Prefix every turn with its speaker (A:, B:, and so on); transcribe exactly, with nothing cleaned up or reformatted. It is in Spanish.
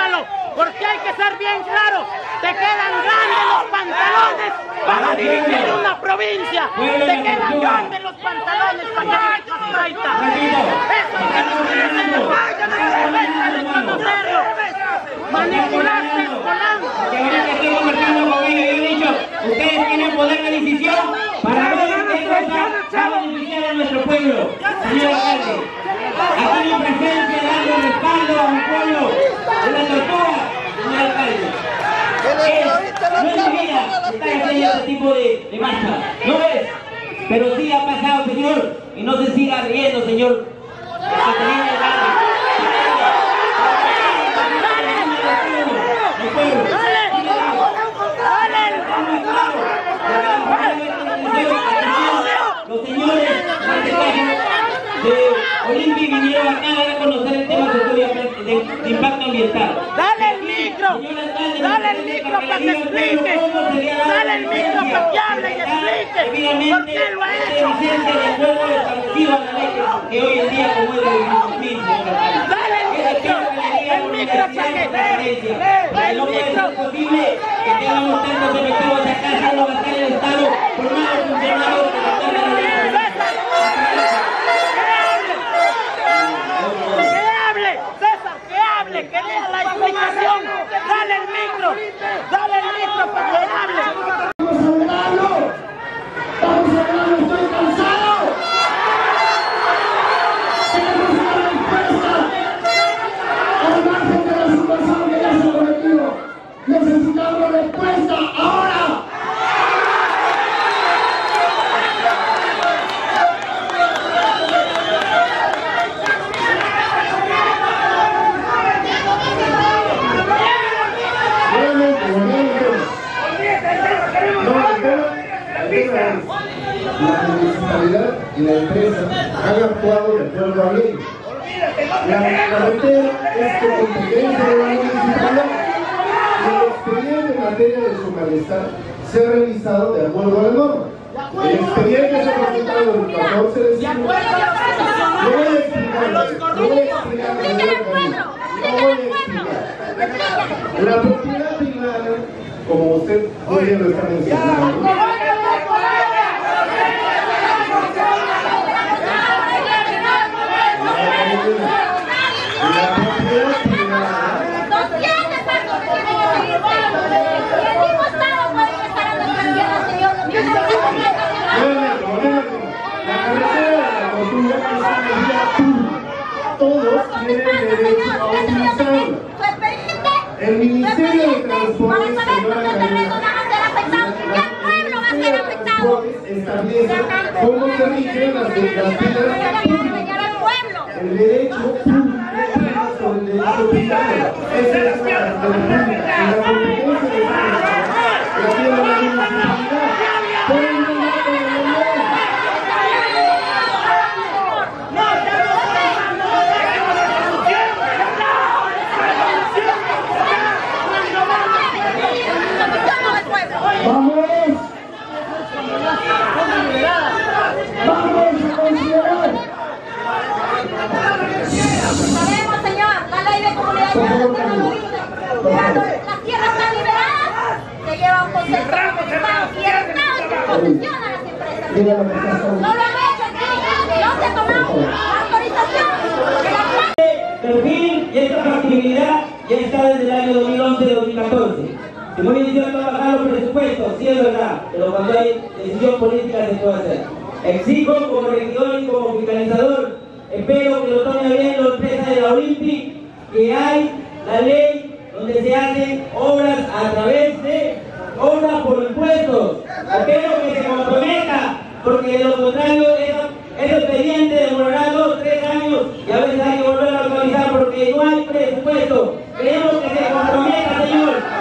A: Escúchalo, porque hay que ser bien claro. Te quedan grandes los pantalones para dirigir una provincia. Te quedan grandes los pantalones para dirigir una baita. Eso hay que reconocerlo. Manipulaste el Colán.
B: Que ahorita estoy conversando con ellos, yo he dicho, ustedes tienen poder de decisión para ver qué cosa va a beneficiar a nuestro pueblo. Señor alcalde, aquí mi presencia dando respaldo a un pueblo de la tortura, señor alcalde. Es, no es mi vida estar haciendo este tipo de, de marcha, no es, pero sí ha pasado, señor, y no se siga riendo, señor. Los señores de Olimpi vinieron acá a conocer el tema de, de, de impacto ambiental.
A: Dale el micro, dale el micro para que explique, dale el micro para que hable y explique por qué lo ha hecho.
B: De acuerdo establecido a la ley que hoy en día como es de dos mil,
A: dale el micro, el micro para que, el
B: no puede
A: micro.
B: ser posible que tengamos tantos efectivos acá haciendo gastar el Estado por malos funcionarios que gastan la ley.
A: Que dé la explicación, dale el micro, dale el micro para que hable.
C: Vamos a lograrlo, vamos a lograrlo, estoy cansado. Tenemos una respuesta al margen de la situación que ya se ha cometido. Necesitamos respuesta ahora.
D: La municipalidad y la empresa han actuado de acuerdo a ley. La carretera es de competencia de la municipalidad y el expediente en materia de su malestar se ha realizado de acuerdo a la norma. El expediente se ha presentado el catorce de diciembre. No voy a explicar, no voy a explicar, no voy a explicar. La propiedad privada, como usted muy bien lo está mencionando, todos tienen derecho a utilizarlo. El Ministerio de Transportes, señora establece cómo se rigen las vías públicas. El derecho público sobre el derecho privado. Esa es la competencia de la municipalidad. La tiene la municipalidad.
E: Sabemos, señor, la ley de comunidad internacional lo dice. Cuando las tierras están liberadas, se lleva un concepto municipal y el Estado es que posesiona a las empresas. No lo han hecho aquí, no se tomó la autorización de la
B: perfil y esta factibilidad ya está desde el año dos mil once dos mil catorce. Se muy inició a trabajar los presupuestos, sí es verdad, pero cuando hay decisión política se puede hacer. Exijo como regidor y como fiscalizador, espero que lo tome bien la empresa de la Olimpi, que hay la ley donde se hacen obras a través de obras por impuestos. Espero que se comprometa, porque de lo contrario ese expediente demorará dos, tres años y a veces hay que volver a actualizar porque no hay presupuesto. Queremos que se comprometa, señor.